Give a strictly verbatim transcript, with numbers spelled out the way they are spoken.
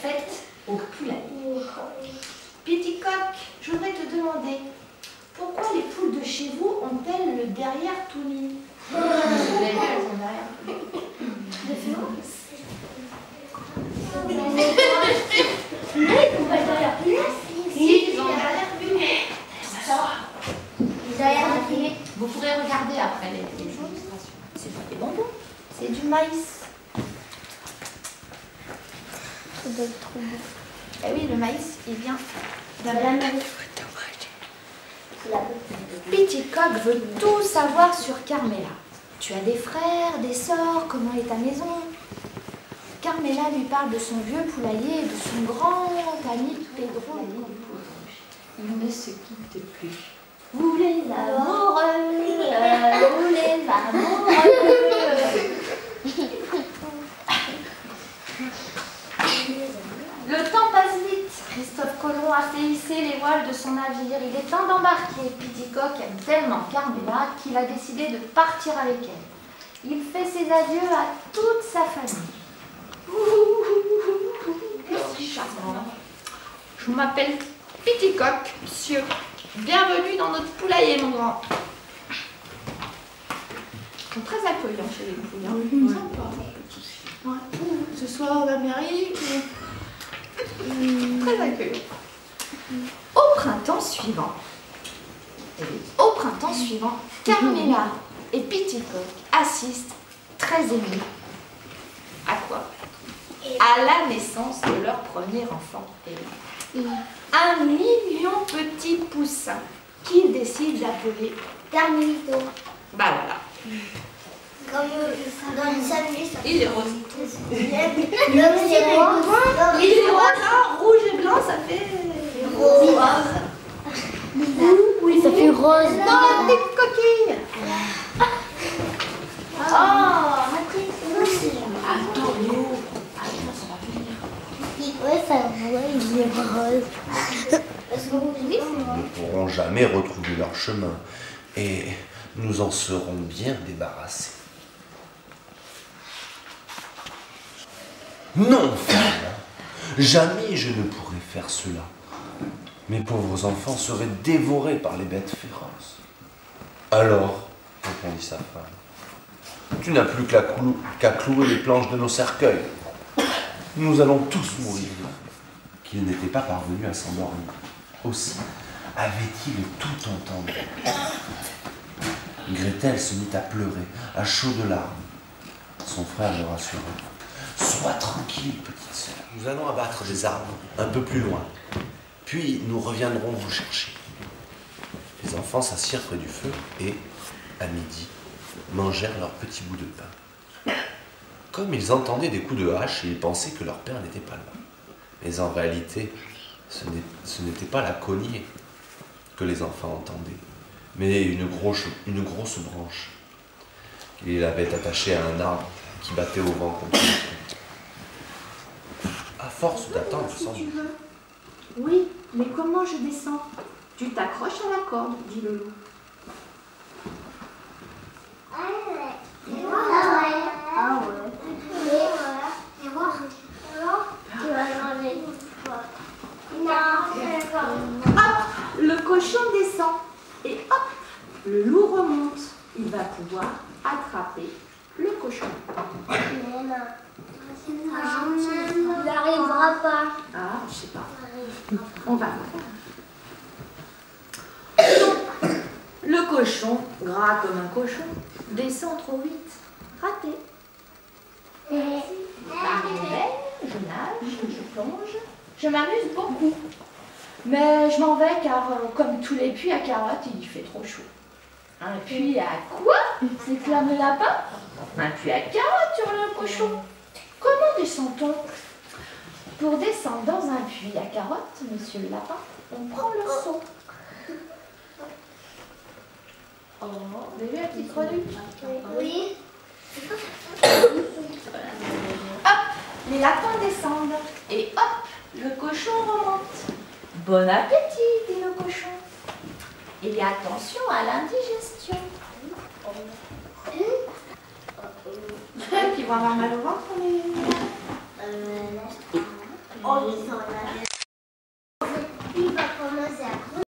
Faites au poulailler. Petit coq, je voudrais te demander, pourquoi les poules de chez vous ont-elles le derrière tout nu? Vous avez vu, elles ont le derrière tout nu. De France. Si, ils ont le derrière tout nu. Vous pourrez regarder après les, les illustrations. C'est pas des bonbons, c'est du maïs. Ça doit être trop beau. Eh oui, le maïs, il vient de la maïs. Petit coq veut tout savoir sur Carmela. Tu as des frères, des sœurs, comment est ta maison? Carmela lui parle de son vieux poulailler et de son grand ami Pedro. Il ne se quitte plus. Vous les amoureux, vous les amoureux. Le temps passe vite. Christophe Colomb a fait hisser les voiles de son navire. Il est temps d'embarquer. Petit coq aime tellement Carmela qu'il a décidé de partir avec elle. Il fait ses adieux à toute sa famille. C'est charmant. Je m'appelle Petit coq, monsieur. Bienvenue dans notre poulailler, mon grand. Ils sont très accueillants chez les poules. Hein. Oui, sympa. Ouais. Ce soir d'Amérique. Très accueillant. Au printemps suivant, au printemps suivant, Carmela et Petit coq assistent très émus. À quoi? À la naissance de leur premier enfant. Un million de petits poussins qu'ils décident d'appeler Carmelito. Bah voilà. Comme dans les samedis, ça. Il est rose. Il est rose. Il est rose, hein, rouge et blanc, ça fait rose. Oui, ça fait rose. Non, des coquilles. Oh, Attends, Léo. Attends, ça va venir. ouais, ça voit, il est rose. Ils ne pourront jamais retrouver leur chemin et nous en serons bien débarrassés. Non, femme, jamais je ne pourrai faire cela. Mes pauvres enfants seraient dévorés par les bêtes féroces. Alors, répondit sa femme, tu n'as plus qu'à clou qu'à clouer les planches de nos cercueils. Nous allons tous mourir de faim. Qu'il n'était pas parvenu à s'endormir. Aussi avait-il tout entendu. Gretel se mit à pleurer, à chaudes larmes. Son frère le rassura. Sois tranquille, petite sœur. Nous allons abattre des arbres un peu plus loin. Puis nous reviendrons vous chercher. Les enfants s'assirent près du feu et, à midi, mangèrent leur petit bout de pain. Comme ils entendaient des coups de hache, ils pensaient que leur père n'était pas là. Mais en réalité, ce n'était pas la cognée que les enfants entendaient, mais une grosse, une grosse branche qu'il avait attachée à un arbre qui battait au vent contre lui. À force d'attendre, sans doute. Oui, mais comment je descends? Tu t'accroches à la corde, dit le loup. Ah ouais. Ah ouais. Et voir. Tu vas manger. Non, Hop, le cochon descend. Et hop, le loup remonte. Il va pouvoir attraper le cochon. il n'arrivera pas. Ah, je sais pas. On va voir. Donc, le cochon, gras comme un cochon, descend trop vite. Raté. J'arrive, je nage, je plonge, je m'amuse beaucoup. Mais je m'en vais car, euh, comme tous les puits à carottes, il fait trop chaud. Un puits à quoi? s'exclame le lapin. Un puits à carottes sur le cochon. Comment descend-on? Pour descendre dans un puits à carottes, monsieur le lapin, on prend le seau. Oh, vous avez vu la petite grenouille? Oui. Hop, les lapins descendent et hop, le cochon remonte. Bon appétit, dit le cochon. Et attention à l'indigestion. Qui vont avoir mal au ventre, les... Oh, il s'en va. Il va commencer à